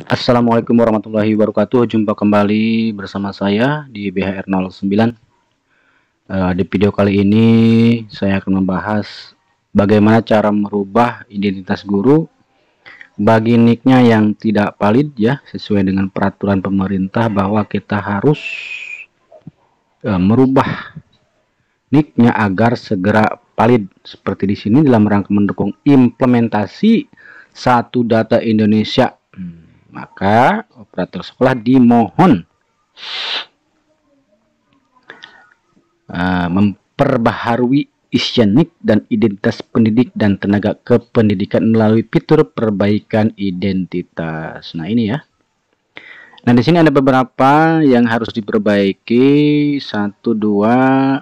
Assalamualaikum warahmatullahi wabarakatuh. Jumpa kembali bersama saya di BHR09. Di video kali ini saya akan membahas bagaimana cara merubah identitas guru bagi nicknya yang tidak valid ya, sesuai dengan peraturan pemerintah bahwa kita harus merubah nicknya agar segera valid. Seperti di sini dalam rangka mendukung implementasi Satu Data Indonesia. Maka operator sekolah dimohon memperbaharui isian NIK dan identitas pendidik dan tenaga kependidikan melalui fitur perbaikan identitas. Nah, ini ya. Nah, di sini ada beberapa yang harus diperbaiki. 1, 2,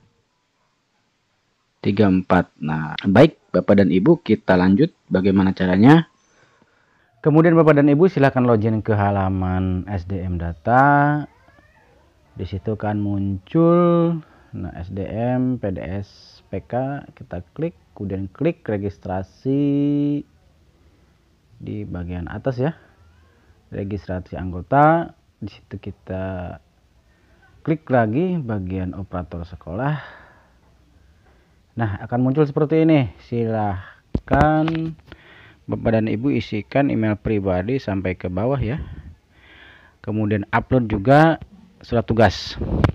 3, 4. Nah, baik Bapak dan Ibu, kita lanjut bagaimana caranya. Kemudian Bapak dan Ibu silahkan login ke halaman SDM Data. Di situ kan muncul SDM PDS PK, kita klik, kemudian klik registrasi di bagian atas ya. Registrasi anggota. Di situ kita klik lagi bagian operator sekolah. Nah, akan muncul seperti ini. Silahkan Bapak dan Ibu isikan email pribadi sampai ke bawah ya. Kemudian upload juga surat tugas.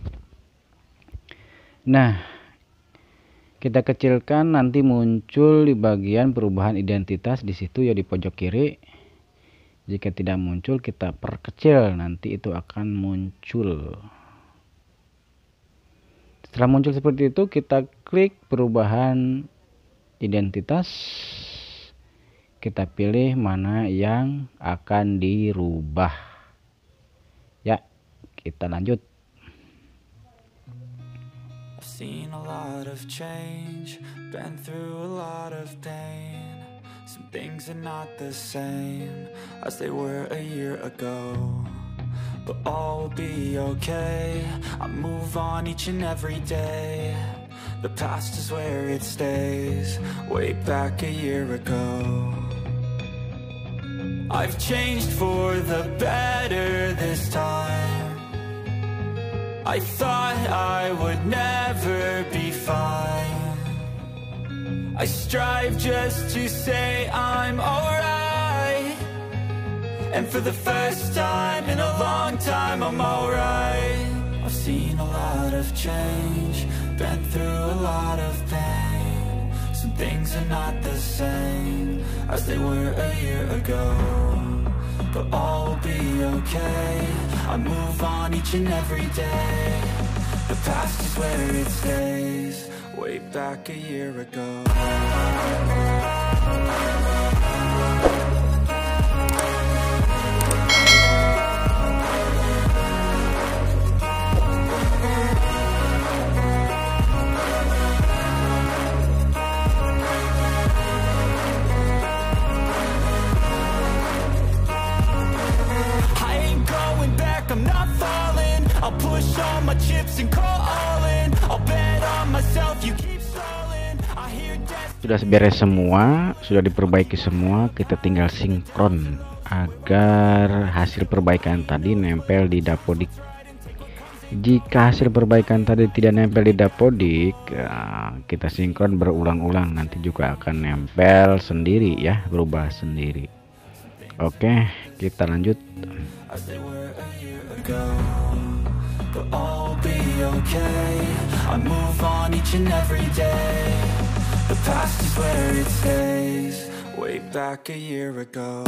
Nah, kita kecilkan, nanti muncul di bagian perubahan identitas di situ ya, di pojok kiri. Jika tidak muncul kita perkecil, nanti itu akan muncul. Setelah muncul seperti itu, kita klik perubahan identitas. Kita pilih mana yang akan dirubah. Ya, kita lanjut. I've seen a lot of change, been through a lot of pain. Some things are not the same as they were a year ago. But all will be okay. I move on each and every day. The past is where it stays, way back a year ago. I've changed for the better this time. I thought I would never be fine. I strive just to say I'm alright. And for the first time in a long time I'm alright. I've seen a lot of change, been through a lot of pain. Some things are not the same as they were a year ago. But all will be okay. I move on each and every day. The past is where it stays, way back a year ago. I'll push all my chips and call all in. I'll bet on myself, you keep stalling. I hear death. Sudah beres semua, sudah diperbaiki semua, kita tinggal sinkron agar hasil perbaikan tadi nempel di Dapodik. Jika hasil perbaikan tadi tidak nempel di Dapodik, kita sinkron berulang-ulang, nanti juga akan nempel sendiri ya, berubah sendiri. Oke, kita lanjut. But all will be okay. I move on each and every day. The past is where it stays, way back a year ago.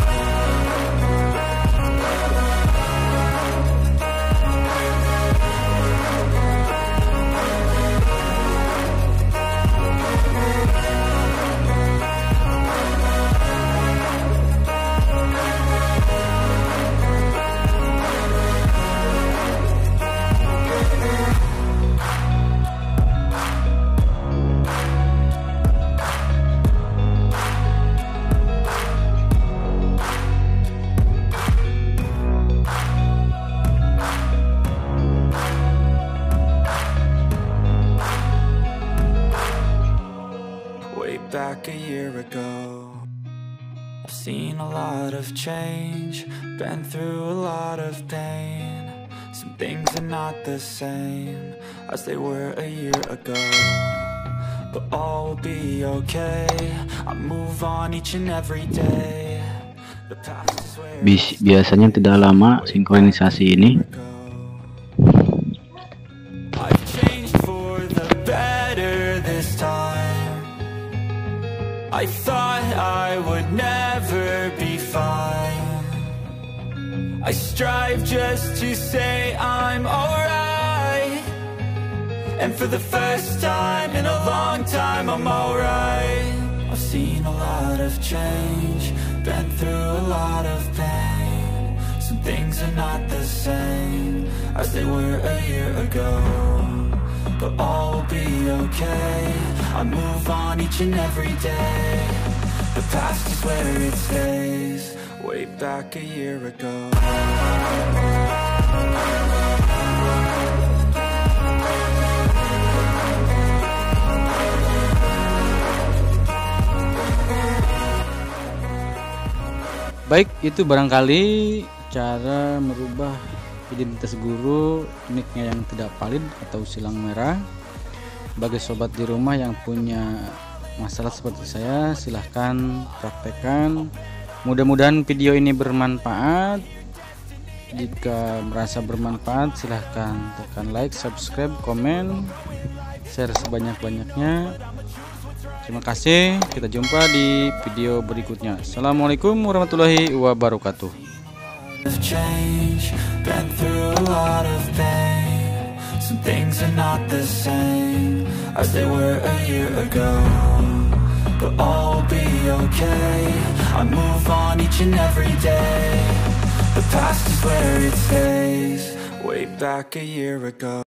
seen a lot of change, been through a lot of pain. Some things are not the same as they were a year ago, but all will be okay. I move on each and every day. The past is where Biasanya tidak lama sinkronisasi ini. I've changed for the better this time. I thought I would never be fine. I strive just to say I'm alright, and for the first time in a long time I'm alright. I've seen a lot of change, been through a lot of pain. Some things are not the same as they were a year ago, but all will be okay. I move on each and every day. The past is where it stays, way back a year ago. Baik, itu barangkali cara merubah identitas guru, nicknya yang tidak valid atau silang merah. Bagi sobat di rumah yang punya masalah seperti saya, silahkan praktekkan. Mudah-mudahan video ini bermanfaat. Jika merasa bermanfaat, silahkan tekan like, subscribe, komen, share sebanyak-banyaknya. Terima kasih, kita jumpa di video berikutnya. Assalamualaikum warahmatullahi wabarakatuh. Some things are not the same as they were a year ago, but all will be okay. I move on each and every day. The past is where it stays, way back a year ago.